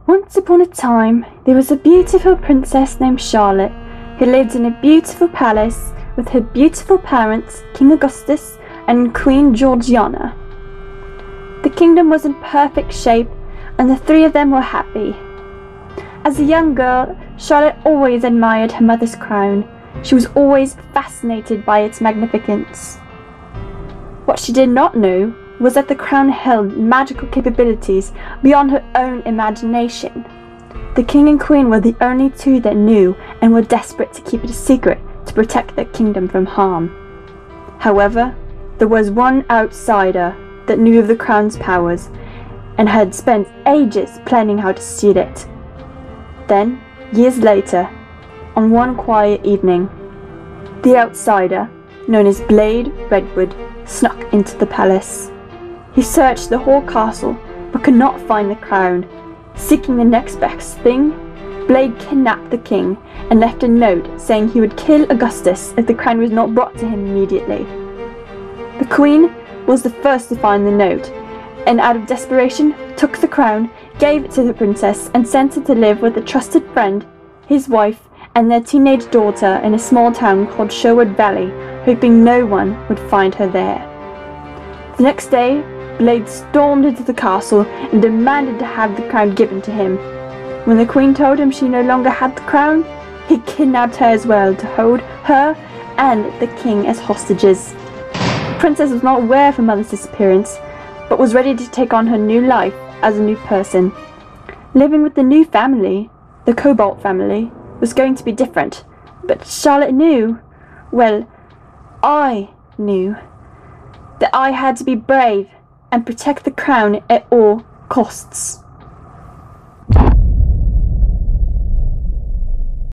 Once upon a time, there was a beautiful princess named Charlotte who lived in a beautiful palace with her beautiful parents, King Augustus and Queen Georgiana. The kingdom was in perfect shape, and the three of them were happy. As a young girl, Charlotte always admired her mother's crown. She was always fascinated by its magnificence. What she did not know was that the crown held magical capabilities beyond her own imagination. The king and queen were the only two that knew and were desperate to keep it a secret to protect their kingdom from harm. However, there was one outsider that knew of the crown's powers and had spent ages planning how to steal it. Then, years later, on one quiet evening, the outsider, known as Blade Redwood, snuck into the palace. He searched the whole castle, but could not find the crown. Seeking the next best thing, Blade kidnapped the king and left a note saying he would kill Augustus if the crown was not brought to him immediately. The queen was the first to find the note, and out of desperation took the crown, gave it to the princess, and sent her to live with a trusted friend, his wife, and their teenage daughter in a small town called Sherwood Valley, hoping no one would find her there. The next day, Blade stormed into the castle and demanded to have the crown given to him. When the queen told him she no longer had the crown, he kidnapped her as well to hold her and the king as hostages. The princess was not aware of her mother's disappearance, but was ready to take on her new life as a new person. Living with the new family, the Cobalt family, was going to be different, but Charlotte knew, well, I knew, that I had to be brave and protect the crown at all costs.